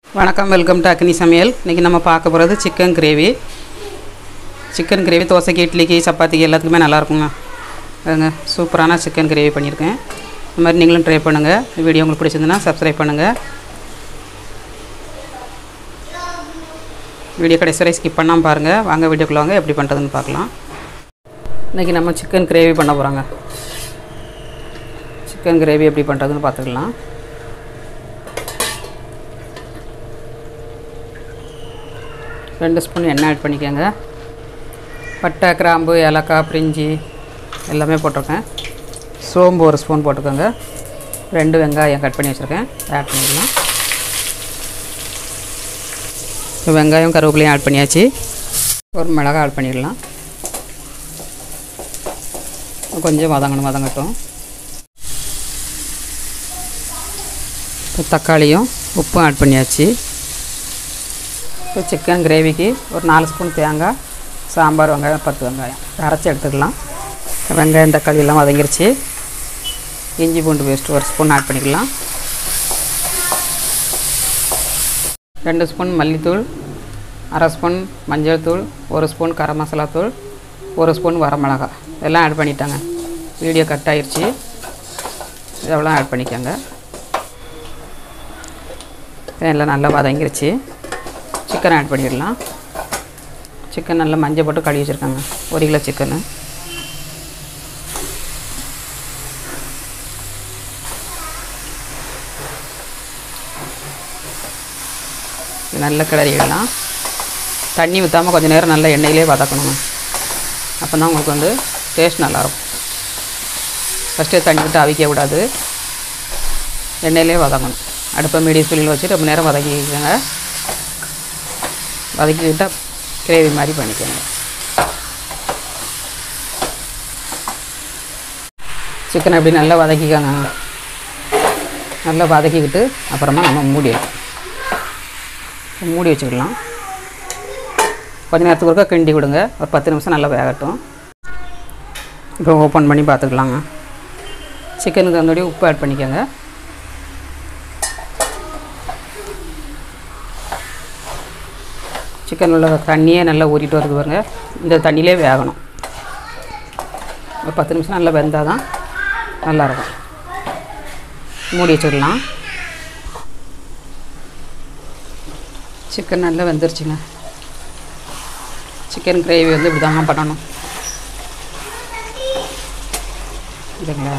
வணக்கம், welcome to அக்னி சமையல். இன்றைக்கி நம்ம பார்க்க போகிறது சிக்கன் கிரேவி. சிக்கன் கிரேவி தோசைக்கு, இட்லிக்கு, சப்பாத்திக்கு எல்லாத்துக்குமே நல்லாயிருக்குங்க. அதுங்க சூப்பரான சிக்கன் கிரேவி பண்ணியிருக்கேன். இந்த மாதிரி நீங்களும் ட்ரை பண்ணுங்கள். வீடியோ உங்களுக்கு பிடிச்சிருந்துன்னா சப்ஸ்கிரைப் பண்ணுங்கள். வீடியோ கடைசி வரை ஸ்கிப் பண்ணாமல் பாருங்கள். வாங்க வீடியோக்குள்ள வாங்க, எப்படி பண்ணுறதுன்னு பார்க்கலாம். இன்றைக்கி நம்ம சிக்கன் கிரேவி பண்ண போகிறோங்க. சிக்கன் கிரேவி எப்படி பண்ணுறதுன்னு பார்த்துக்கலாம். ரெண்டு ஸ்பூன் எண்ணெய் ஆட் பண்ணிக்கோங்க. பட்டை, கிராம்பு, ஏலக்காய், பிரிஞ்சி எல்லாமே போட்டிருக்கேன். சோம்பு ஒரு ஸ்பூன் போட்டுக்கோங்க. 2 வெங்காயம் கட் பண்ணி வச்சுருக்கேன், ஆட் பண்ணிக்கலாம். வெங்காயம் கருவேப்பிலையும் ஆட் பண்ணியாச்சு. ஒரு மிளகாய் ஆட் பண்ணிடலாம். கொஞ்சம் வதங்கட்டும். தக்காளியும் உப்பும் ஆட் பண்ணியாச்சு. இப்போ சிக்கன் கிரேவிக்கு ஒரு 4 ஸ்பூன் தேங்காய், சாம்பார் வெங்காயம், 10 வெங்காயம் அரைச்சி எடுத்துக்கலாம். வெங்காயம் தக்காளி எல்லாம் வதங்கிருச்சு. இஞ்சி பூண்டு பேஸ்ட் ஒரு ஸ்பூன் ஆட் பண்ணிக்கலாம். 2 ஸ்பூன் மல்லித்தூள், 1/2 ஸ்பூன் மஞ்சள் தூள், 1 ஸ்பூன் கரம் மசாலா தூள், 1 ஸ்பூன் வரமிளகாய் எல்லாம் ஆட் பண்ணிட்டாங்க. வீடியோ கட் ஆகிடுச்சு. இதெல்லாம் ஆட் பண்ணிக்கோங்க. எல்லாம் நல்லா வதங்கிருச்சு. சிக்கன் ஆட் பண்ணிடலாம். சிக்கன் நல்லா மஞ்சள் போட்டு கழுவி வச்சுருக்காங்க. 1 கிலோ சிக்கனு. நல்லா கிளறிடலாம். தண்ணி ஊற்றாமல் கொஞ்சம் நேரம் நல்லா எண்ணெயிலே வதக்கணுங்க. அப்போ தான் உங்களுக்கு வந்து டேஸ்ட் நல்லாயிருக்கும். ஃபஸ்ட்டே தண்ணி விட்டு அவிக்க விடாது, எண்ணெயிலே வதக்கணும். அடுப்பை மீடியம் ஸ்பீடில் வச்சு ரொம்ப நேரம் வதக்கிக்கோங்க. வதக்கிக்கிட்டால் கிரேவி மாதிரி பண்ணிக்கோங்க. சிக்கனை அப்படி நல்லா வதக்கிக்கோங்க. நல்லா வதக்கிக்கிட்டு அப்புறமா நம்ம மூடி வச்சுக்கலாம். கொஞ்சம் நேரத்துக்கு ஒருக்கா கிண்டி விடுங்க. ஒரு 10 நிமிஷம் நல்லா வேகட்டும். இப்போ ஓப்பன் பண்ணி பார்த்துக்கலாங்க. சிக்கனுக்கு தகுந்தபடி உப்பு ஆட் பண்ணிக்கோங்க. சிக்கன் உள்ள தண்ணியே நல்லா ஊறிட்டு வருது பாருங்க. இந்த தண்ணியிலே வேகணும். ஒரு 10 நிமிஷம் நல்லா வெந்தால் தான் நல்லாயிருக்கும். மூடி வச்சுக்கலாம். சிக்கன் நல்லா வெந்துருச்சுங்க. சிக்கன் கிரேவி வந்து இப்படி தாங்க பண்ணணும், இல்லைங்களா?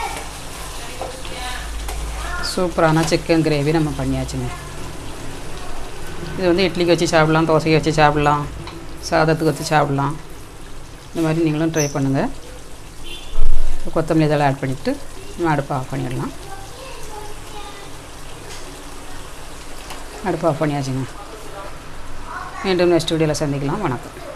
சூப்பரான சிக்கன் கிரேவி நம்ம பண்ணியாச்சுங்க. இது வந்து இட்லிக்கு வச்சு சாப்பிட்லாம், தோசைக்கு வச்சு சாப்பிட்லாம், சாதத்துக்கு வச்சு சாப்பிட்லாம். இந்த மாதிரி நீங்களும் ட்ரை பண்ணுங்கள். கொத்தமல்லி இதெல்லாம் ஆட் பண்ணிவிட்டு நம்ம அடுப்பை ஆஃப் பண்ணிடலாம். அடுப்பை ஆஃப் பண்ணியாச்சுங்க. மீண்டும் நெக்ஸ்ட் வீடியோவில் சந்திக்கலாம். வணக்கம்.